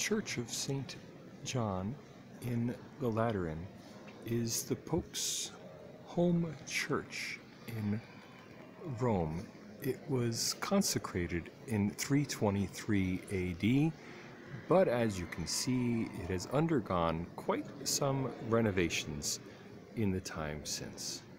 Church of Saint John in the Lateran is the Pope's home church in Rome. It was consecrated in 323 AD, but as you can see, it has undergone quite some renovations in the time since.